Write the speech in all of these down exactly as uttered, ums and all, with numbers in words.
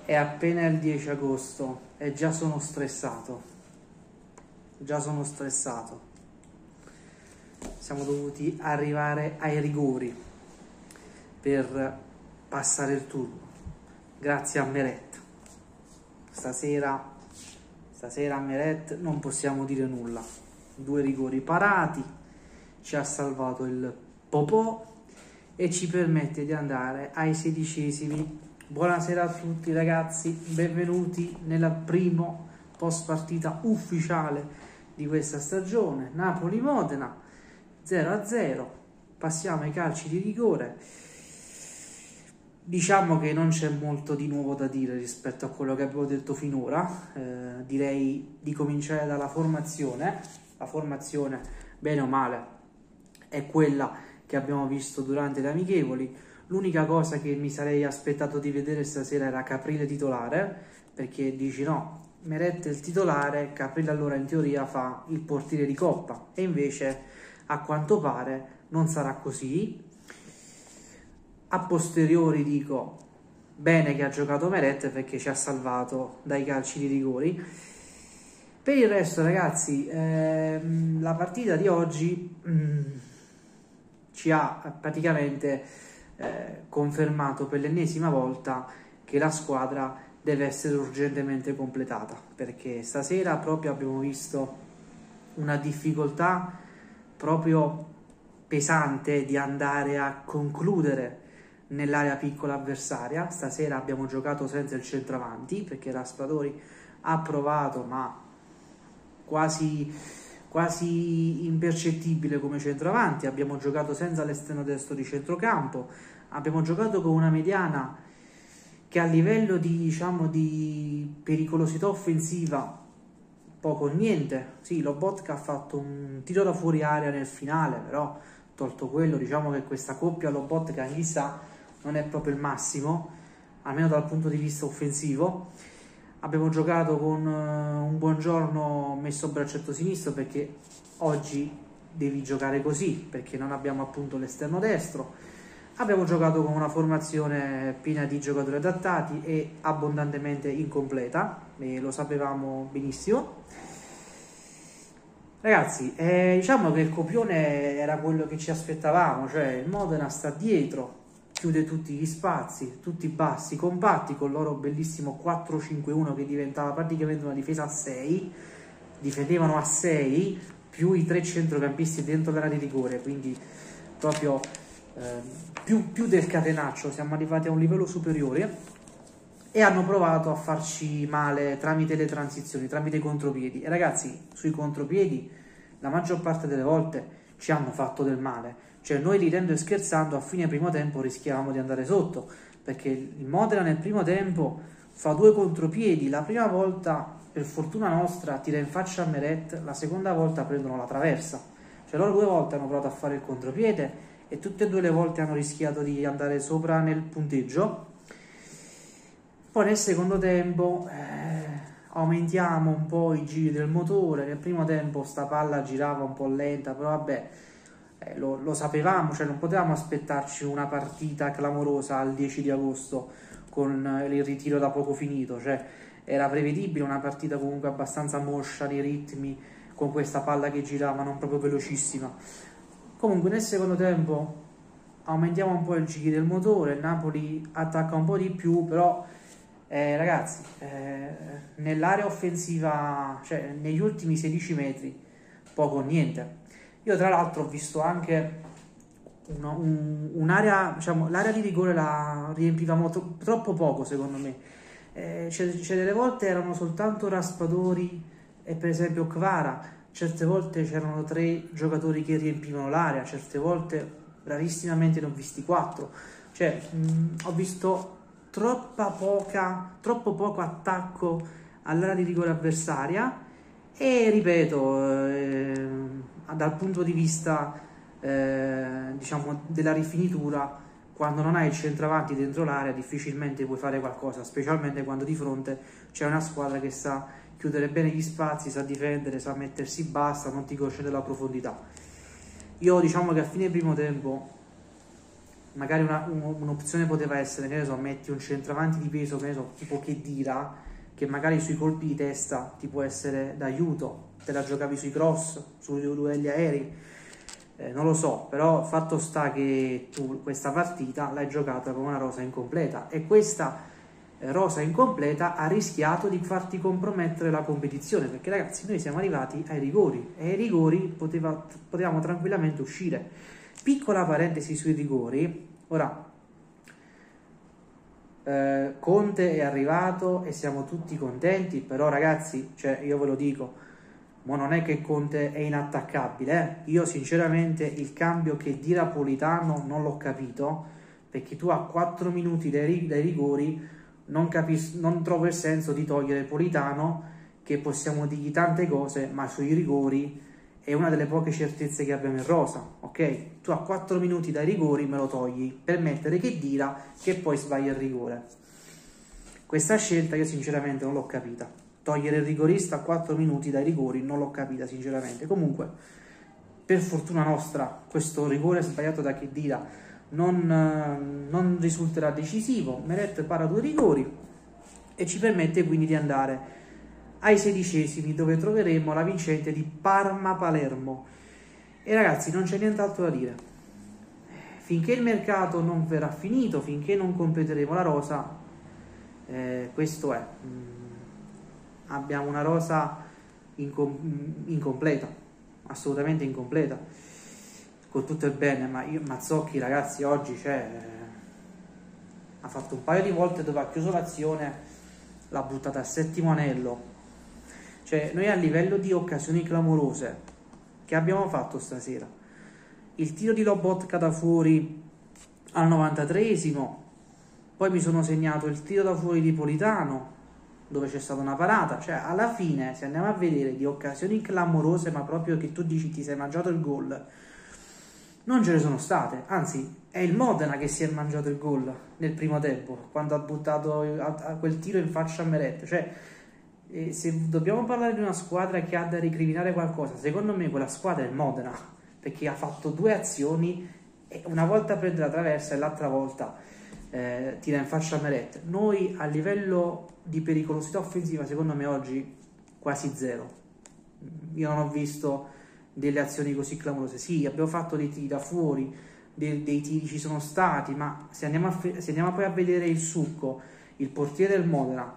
È appena il dieci agosto e già sono stressato, già sono stressato. Siamo dovuti arrivare ai rigori per passare il turno, grazie a Meret. Stasera, stasera a Meret non possiamo dire nulla. Due rigori parati, ci ha salvato il popò e ci permette di andare ai sedicesimi. Buonasera a tutti ragazzi, benvenuti nel primo post partita ufficiale di questa stagione. Napoli-Modena zero a zero, passiamo ai calci di rigore. Diciamo che non c'è molto di nuovo da dire rispetto a quello che abbiamo detto finora. Eh, direi di cominciare dalla formazione. La formazione, bene o male, è quella che abbiamo visto durante le amichevoli. L'unica cosa che mi sarei aspettato di vedere stasera era Caprile titolare, perché dici no, Meret è il titolare, Caprile allora in teoria fa il portiere di coppa, e invece a quanto pare non sarà così. A posteriori dico bene che ha giocato Meret perché ci ha salvato dai calci di rigori. Per il resto ragazzi, ehm, la partita di oggi mh, ci ha praticamente Eh, confermato per l'ennesima volta che la squadra deve essere urgentemente completata, perché stasera proprio abbiamo visto una difficoltà proprio pesante di andare a concludere nell'area piccola avversaria. Stasera abbiamo giocato senza il centravanti perché Raspadori ha provato, ma quasi quasi impercettibile come centravanti. Abbiamo giocato senza l'esterno destro di centrocampo, abbiamo giocato con una mediana che a livello di, diciamo, di pericolosità offensiva poco o niente. Sì, Lobotka ha fatto un tiro da fuori area nel finale, però tolto quello diciamo che questa coppia Lobotka chissà non è proprio il massimo, almeno dal punto di vista offensivo. Abbiamo giocato con un Buongiorno messo a braccetto sinistro perché oggi devi giocare così, perché non abbiamo appunto l'esterno destro. Abbiamo giocato con una formazione piena di giocatori adattati e abbondantemente incompleta, e lo sapevamo benissimo. Ragazzi, eh, diciamo che il copione era quello che ci aspettavamo, cioè il Modena sta dietro, chiude tutti gli spazi, tutti bassi, compatti, con il loro bellissimo quattro cinque uno che diventava praticamente una difesa a sei, difendevano a sei, più i tre centrocampisti dentro l'area di rigore, quindi proprio eh, più, più del catenaccio, siamo arrivati a un livello superiore, e hanno provato a farci male tramite le transizioni, tramite i contropiedi. E ragazzi, sui contropiedi la maggior parte delle volte ci hanno fatto del male. Cioè noi, ridendo e scherzando, a fine primo tempo rischiavamo di andare sotto, perché il Modena nel primo tempo fa due contropiedi. La prima volta, per fortuna nostra, tira in faccia a Meret, la seconda volta prendono la traversa. Cioè loro due volte hanno provato a fare il contropiede e tutte e due le volte hanno rischiato di andare sopra nel punteggio. Poi nel secondo tempo eh, aumentiamo un po' i giri del motore. Nel primo tempo sta palla girava un po' lenta, però vabbè, Eh, lo, lo sapevamo, cioè non potevamo aspettarci una partita clamorosa al dieci di agosto con il ritiro da poco finito, cioè era prevedibile una partita comunque abbastanza moscia nei ritmi, con questa palla che girava non proprio velocissima. Comunque nel secondo tempo aumentiamo un po' il giri del motore, il Napoli attacca un po' di più, però eh, ragazzi, eh, nell'area offensiva, cioè negli ultimi sedici metri, poco o niente. Io tra l'altro ho visto anche un'area, un, diciamo, l'area di rigore la riempivamo tro troppo poco secondo me. Eh, cioè delle volte erano soltanto Raspadori e per esempio Kvara, certe volte c'erano tre giocatori che riempivano l'area, certe volte rarissimamente ne ho visti quattro. Cioè mh, ho visto troppa poca, troppo poco attacco all'area di rigore avversaria. E ripeto, eh, dal punto di vista eh, diciamo della rifinitura, quando non hai il centravanti dentro l'area difficilmente puoi fare qualcosa, specialmente quando di fronte c'è una squadra che sa chiudere bene gli spazi, sa difendere, sa mettersi bassa, non ti concede la profondità. Io diciamo che a fine primo tempo magari un'opzione un poteva essere, che ne so, metti un centravanti di peso, che ne so, tipo Khedira, che magari sui colpi di testa ti può essere d'aiuto, te la giocavi sui cross, sui duelli aerei, eh, non lo so, però fatto sta che tu questa partita l'hai giocata con una rosa incompleta, e questa eh, rosa incompleta ha rischiato di farti compromettere la competizione, perché ragazzi noi siamo arrivati ai rigori, e ai rigori poteva, potevamo tranquillamente uscire. Piccola parentesi sui rigori, ora eh, Conte è arrivato e siamo tutti contenti, però ragazzi, cioè io ve lo dico, ma non è che Conte è inattaccabile, eh? Io sinceramente il cambio che di Napolitano non l'ho capito, perché tu a quattro minuti dai, dai rigori non, capis non trovo il senso di togliere Politano, che possiamo dirgli tante cose, ma sui rigori è una delle poche certezze che abbiamo in rosa, ok? Tu a quattro minuti dai rigori me lo togli per mettere Khedira, che poi sbaglia il rigore. Questa scelta io sinceramente non l'ho capita. Togliere il rigorista a quattro minuti dai rigori non l'ho capita sinceramente. Comunque, per fortuna nostra, questo rigore sbagliato da Khedira non, non risulterà decisivo. Meret para due rigori e ci permette quindi di andare ai sedicesimi, dove troveremo la vincente di Parma-Palermo. E ragazzi, non c'è nient'altro da dire. Finché il mercato non verrà finito, finché non completeremo la rosa, eh, questo è. Mm, abbiamo una rosa incom incompleta, assolutamente incompleta, con tutto il bene, ma io, Mazzocchi ragazzi oggi cioè, ha fatto un paio di volte dove ha chiuso l'azione, l'ha buttata al settimo anello. Cioè, noi a livello di occasioni clamorose che abbiamo fatto stasera, il tiro di Lobotka da fuori al novantatreesimo, poi mi sono segnato il tiro da fuori di Politano, dove c'è stata una parata. Cioè, alla fine, se andiamo a vedere di occasioni clamorose, ma proprio che tu dici ti sei mangiato il gol, non ce ne sono state. Anzi, è il Modena che si è mangiato il gol nel primo tempo, quando ha buttato a, a quel tiro in faccia a Meret. Cioè, e se dobbiamo parlare di una squadra che ha da recriminare qualcosa, secondo me quella squadra è il Modena, perché ha fatto due azioni, e una volta prende la traversa e l'altra volta eh, tira in faccia a Meret. Noi a livello di pericolosità offensiva secondo me oggi quasi zero. Io non ho visto delle azioni così clamorose. Sì, abbiamo fatto dei tiri da fuori, dei, dei tiri ci sono stati, ma se andiamo, a, se andiamo poi a vedere il succo, il portiere del Modena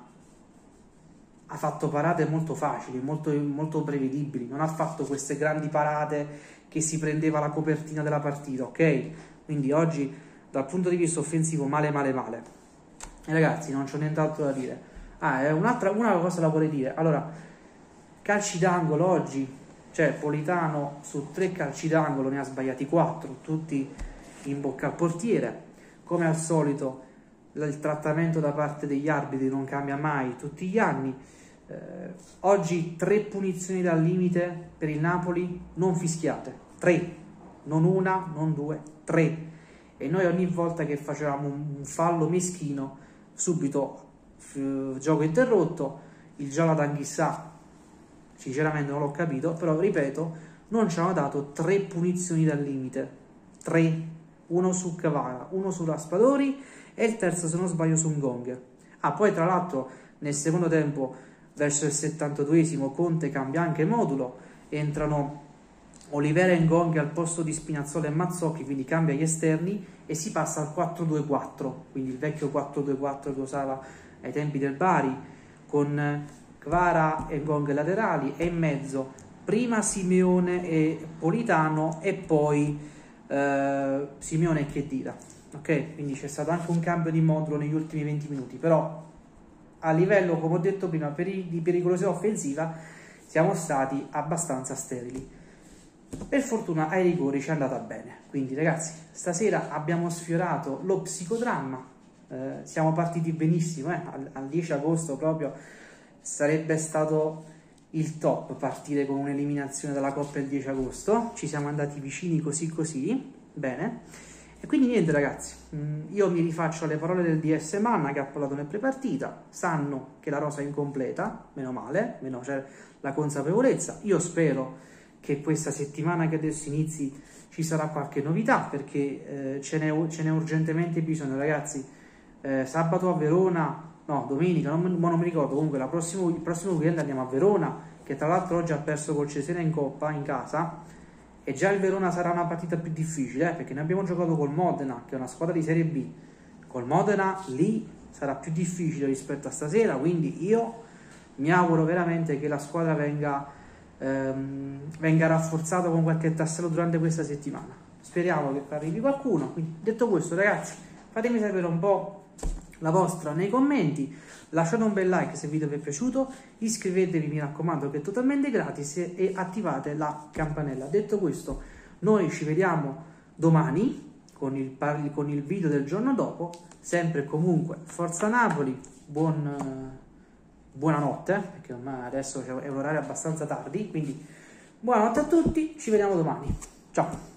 ha fatto parate molto facili, molto, molto prevedibili, non ha fatto queste grandi parate che si prendeva la copertina della partita, ok? Quindi oggi dal punto di vista offensivo male male male. E ragazzi, non c'ho nient'altro da dire. Ah, è un'altra una cosa la vorrei dire. Allora, calci d'angolo oggi, cioè Politano su tre calci d'angolo ne ha sbagliati quattro, tutti in bocca al portiere. Come al solito il trattamento da parte degli arbitri non cambia mai tutti gli anni. Eh, oggi tre punizioni dal limite per il Napoli non fischiate, tre, non una, non due, tre, e noi ogni volta che facevamo un fallo meschino subito gioco interrotto. Il giallo ad Anghissà sinceramente non l'ho capito, però ripeto, non ci hanno dato tre punizioni dal limite, tre, uno su Kvara, uno su Raspadori e il terzo se non sbaglio su Ngong. Ah, poi tra l'altro nel secondo tempo verso il settantaduesimo Conte cambia anche modulo, entrano Olivera e Ngong al posto di Spinazzola e Mazzocchi, quindi cambia gli esterni e si passa al quattro due quattro, quindi il vecchio quattro due quattro che usava ai tempi del Bari, con Kvara e Ngong laterali e in mezzo prima Simeone e Politano e poi eh, Simeone e Khedira, ok? Quindi c'è stato anche un cambio di modulo negli ultimi venti minuti, però a livello, come ho detto prima, peri di pericolosità offensiva siamo stati abbastanza sterili. Per fortuna ai rigori ci è andata bene, quindi ragazzi stasera abbiamo sfiorato lo psicodramma, eh, siamo partiti benissimo, eh? al, al dieci agosto proprio sarebbe stato il top partire con un'eliminazione dalla Coppa il dieci agosto, ci siamo andati vicini così così, bene. E quindi niente ragazzi, io mi rifaccio alle parole del D S Manna che ha parlato nel prepartita, sanno che la rosa è incompleta, meno male, meno c'è la consapevolezza, io spero che questa settimana che adesso inizi ci sarà qualche novità, perché eh, ce n'è urgentemente bisogno, ragazzi. Eh, sabato a Verona, no, domenica, non, non mi ricordo, comunque la prossimo, il prossimo weekend andiamo a Verona, che tra l'altro oggi ha perso col Cesena in Coppa, in casa, e già il Verona sarà una partita più difficile, eh, perché noi abbiamo giocato col Modena, che è una squadra di Serie B. Col Modena lì sarà più difficile rispetto a stasera, quindi io mi auguro veramente che la squadra venga, ehm, venga rafforzata con qualche tassello durante questa settimana. Speriamo che arrivi qualcuno. Quindi, detto questo, ragazzi, fatemi sapere un po' la vostra nei commenti, lasciate un bel like se il video vi è piaciuto, iscrivetevi, mi raccomando, che è totalmente gratis, e attivate la campanella. Detto questo, noi ci vediamo domani con il, con il video del giorno dopo. Sempre e comunque Forza Napoli, buon, buonanotte, perché ormai adesso è un orario abbastanza tardi, quindi buonanotte a tutti, ci vediamo domani, ciao!